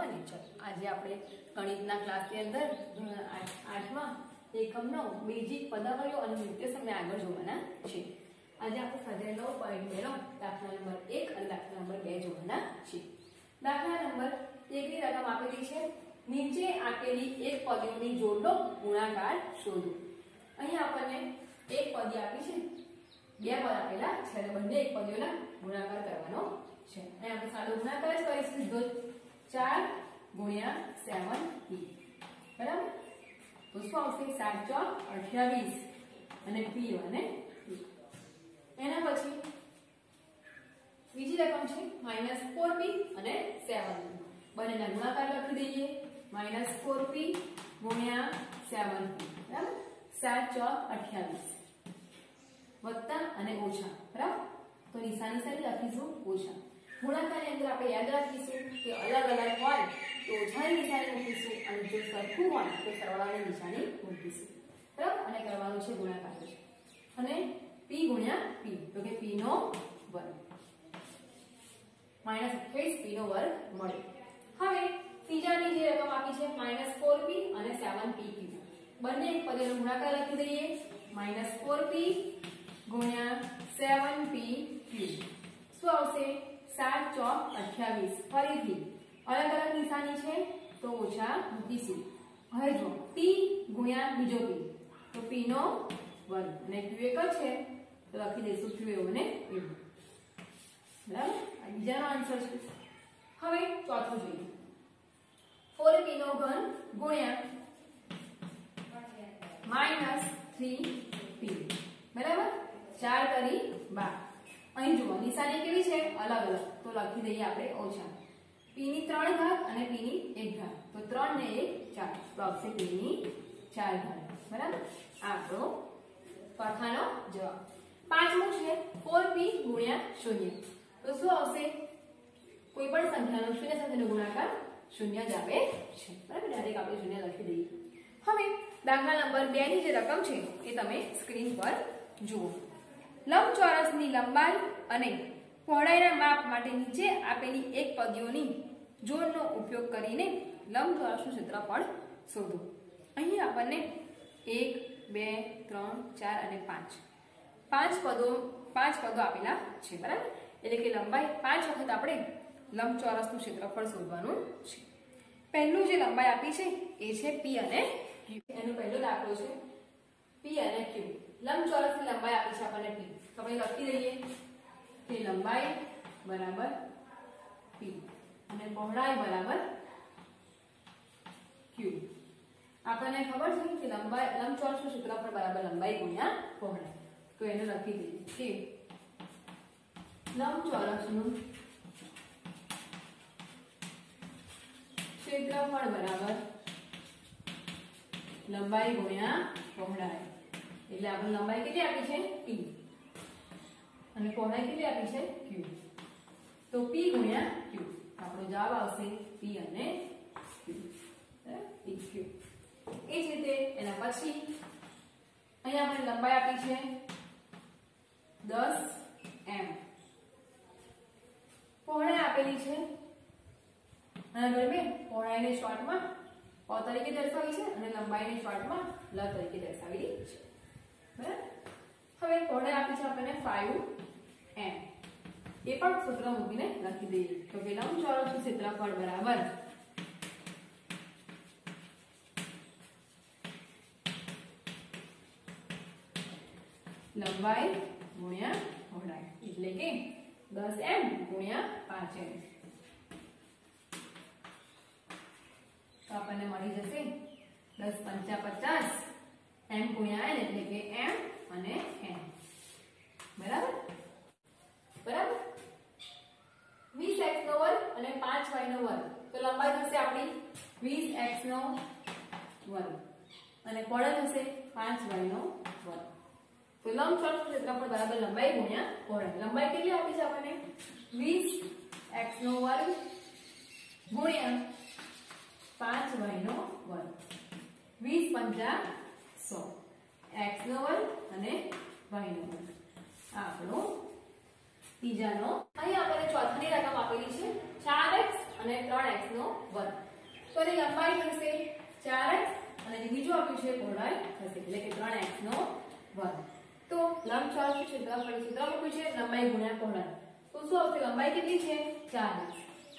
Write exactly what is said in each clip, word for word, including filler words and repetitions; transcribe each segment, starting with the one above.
મજામાં ને? ચાલો આજે આપણે ગણિતના ક્લાસની અંદર આઠમા એકમનો બેઝિક પદાવલીઓ અને નિર્દેશકને આગળ જોવાના છે. આજે આપણે સ્વાધ્યાય નવ પોઈન્ટ બે નો દાખલા નંબર એક અને દાખલા નંબર બે જોવાના છે. દાખલા નંબર એક ની રકમ આપેલી છે. નીચે આપેલી એક પદોની જોડનો ગુણાકાર શોધો. અહીં આપણને એક પદ આપી છે, બે પદ આપેલા છે અને બંને એક પદોના ગુણાકાર કરવાનો છે. અહીં આપણે સાદો ગુણાકાર જ કરીશું. સીધો ચાર ગુણ્યા સેવન પી, બરાબર? તો શું આવશે? સાત ચોક અઠ્યાવીસ અને પી અને એના પછી બીજી રકમ છે માઇનસ ફોર પી અને સેવન. બંનેના ગુણાકાર લખી દઈએ. માઇનસ ફોર પી ગુણ્યા સેવન પી, બરાબર? સાત ચોક અઠ્યાવીસ વત્તા અને ઓછા, બરાબર? તો નિશાની સાથે લખીશું ઓછા. ગુણાકારની અંદર આપણે યાદ રાખીશું કે અલગ અલગ હોય તો ઓછાની નિશાની મૂકીશું અને જો સરખું હોય તો સરવાળાની નિશાની મૂકીશું, બરાબર? અને કરવાનું છે ગુણાકાર છે. અને પી ગુણ્યા પી તો કે પી નો વર્ગ માઇનસ અઠ્યાવીસ પી નો વર્ગ મળે. હવે ત્રીજાની જે રકમ આપી છે માઇનસ ફોર પી અને સેવન પી ક્યુ, બંને એક પદોનો ગુણાકાર લખી દઈએ. માઇનસ ફોર પી ગુણ્યા સેવન પી ક્યુ શું આવશે? સાત ચોક અઠ્યાવીસ. ફરીથી અલગ અલગ નિશાની છે તો ઓછા મૂકીશું. હવે જો પી ગુણ્યા બીજો પી તો પી નો વર્ગ અને ક્યુ એક જ છે તો લખી દઈશું ક્યુ એવું ને એવું, બરાબર? આ બીજાનો આન્સર છે. હવે ચોથું જોઈએ. ફોર પી નો ઘન ગુણ્યા માઇનસ થ્રી પી, બરાબર? ચાર તરી બાર. અહીં જુઓ નિશાની કેવી છે? અલગ અલગ તો લખી દઈએ આપણે ઓછા. પી ની ત્રણ ઘાત અને પી ની એક ઘાત તો ત્રણ ને એક ચાર તો આવશે પી ની ચાર ઘાત, બરાબર? આ આપણો ચોથાનો જવાબ. પાંચમું છે ફોર પી ગુણ્યા શૂન્ય તો શું આવશે? કોઈ પણ સંખ્યાનો શૂન્ય સાથેનો ગુણાકાર શૂન્ય જ આવે છે, બરાબર? ડાયરેક્ટ આપણે શૂન્ય લખી દઈએ. હવે દાખલા નંબર બે ની જે રકમ છે એ તમે સ્ક્રીન પર જુઓ. લંબચોરસની લંબાઈ અને પહોળાઈના માપ માટે નીચે આપેલી એક પદીઓની જોડનો ઉપયોગ કરીને લંબચોરસનું ક્ષેત્રફળ શોધો. અહીં આપણને એક બે ત્રણ ચાર અને પાંચ પાંચ પદો પાંચ પદો આપેલા છે, બરાબર? એટલે કે લંબાઈ પાંચ વખત આપણે લંબચોરસનું ક્ષેત્રફળ શોધવાનું છે. પહેલું જે લંબાઈ આપી છે એ છે પી અને ક્યુ. એનો પહેલો દાખલો છે પી અને ક્યુ. લંબચોરસની લંબાઈ આપી છે આપણને પી તો આપણે લખી દઈએ કે લંબાઈ બરાબર પી અને પહોળાઈ બરાબર ક્યુ. આપણને ખબર છે કે લંબાઈ લંબચોરસનું ક્ષેત્રફળ બરાબર લંબાઈ ગુણ્યા પહોળાઈ. તો એને લખી દઈએ કે લંબચોરસનું ક્ષેત્રફળ બરાબર લંબાઈ ગુણ્યા પહોળાઈ. એટલે આપણે લંબાઈ કેટલી આપી છે? પી અને પહોળાઈ કેટલી આપી છે? ક્યુ. તો પી ગુણ્યા ક્યુ આપણો જવાબ આવશે પી અને ક્યુ, બરાબર? પી ક્યુ. એ જ રીતે એના પછી અહીંયા આપણે લંબાઈ આપી છે દસ એમ, પહોળાઈ આપેલી છે અને ગરબે પહોળાઈને શોર્ટમાં પ તરીકે દર્શાવી છે અને લંબાઈને શોર્ટમાં લ તરીકે દર્શાવેલી છે, બરાબર? હવે પહોળાઈ આપી છે આપણને ફાઈવ એમ. એ પણ સૂત્ર મૂકીને લખી દઈએ તો કે લંબચોરસનું ક્ષેત્રફળ બરાબર લંબાઈ ગુણ્યા પહોળાઈ એટલે કે દસ એમ ગુણ્યા પાંચ એમ. તો આપણને મળી જશે દસ પંચા પચાસ એમ ગુણ્યા એન એટલે કે એમ અને એન, બરાબર? બરાબર? વીસ એક્સ નો વર્ગ અને પાંચ વાય નો વર્ગ તો લંબાઈ થશે આપણી વીસ એક્સ નો વર્ગ અને પહોળાઈ થશે પાંચ વાય નો વર્ગ. તો લંબચોરસનું ક્ષેત્રફળ બરાબર લંબાઈ ગુણ્યા પહોળાઈ. લંબાઈ કેટલી આપી છે આપણને? વીસ એક્સ નો વર્ગ ગુણ્યા પાંચ વાય નો વર્ગ. વીસ પંચા સો એક્સ નો વર્ગ અને વાય નો વર્ગ. આપણો ત્રીજાનો. અહીં આપણને ચોથાની રકમ આપેલી છે ચાર એક્સ અને ત્રણ એક્સ નો વર્ગ. તો એની લંબાઈ થશે ચાર એક્સ અને જે બીજું આપ્યું છે પહોળાઈ થશે એટલે કે ત્રણ એક્સ નો વર્ગ. તો લંબચોરસનું ક્ષેત્રફળ સૂત્ર મૂક્યું છે લંબાઈ ગુણ્યા પહોળાઈ. તો શું આવશે? લંબાઈ કેટલી છે? ચાર એક્સ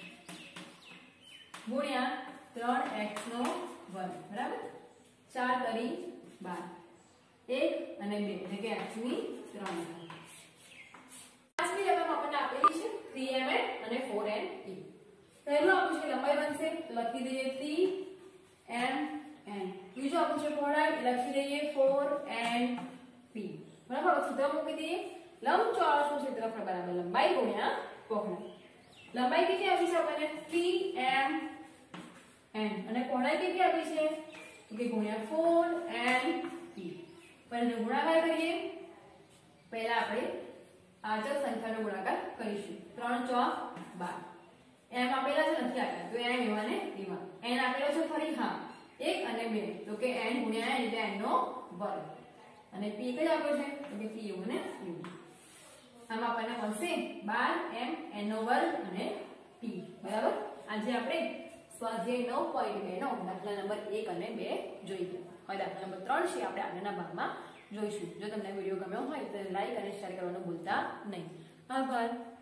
ગુણ્યા ત્રણ એક્સ નો વર્ગ બરાબર. ચાર તરી બાર, એક અને બે એટલે કે x ની ત્રણ ઘાત. પાંચમી રકમ આપણને આપેલી છે થ્રી એમ એન અને ફોર એન e. પહેલું આપ્યું છે લંબાઈ બનશે તો લખી દઈએ થ્રી એમ એન. બીજું આપ્યું છે પહોળાઈ લખી દઈએ ફોર એન p બરાબર. સૂત્ર મૂકી દઈએ લંબચોરસનું ક્ષેત્રફળ બરાબર લંબાઈ ગુણ્યા પહોળાઈ. લંબાઈ કેટલી આપી છે આપણને? થ્રી એમ એન અને પહોળાઈ કેટલી આપી છે? તો કે ગુણ્યા ફોર એન p. પહેલા ગુણાકાર કરીએ. પહેલા આપણે આ ચલ સંખ્યાનો ગુણાકાર કરીશું. ત્રણ ચોક બાર. એમ આપેલા છે નથી આપ્યા તો એમ એવા ને એવા. એન આપેલો છે ફરી હા એક અને બે તો કે એન ગુણ્યા એન એટલે એન નો વર્ગ. અને p કઈ આપ્યો છે? તો કે p એવું ને એવું. આમાં આપણને મળશે બાર એમ એન નો વર્ગ અને p બરાબર. આજે આપણે સ્વાધ્યાય નવ પોઈન્ટ બે નો દાખલા નંબર એક અને બે જોઈ ગયા. હવે દાખલા નંબર ત્રણ છે આપણે આગળના ભાગમાં જોઈશું. જો તમને વિડીયો ગમ્યો હોય તો લાઈક અને શેર કરવાનું ભૂલતા નહીં. આભાર.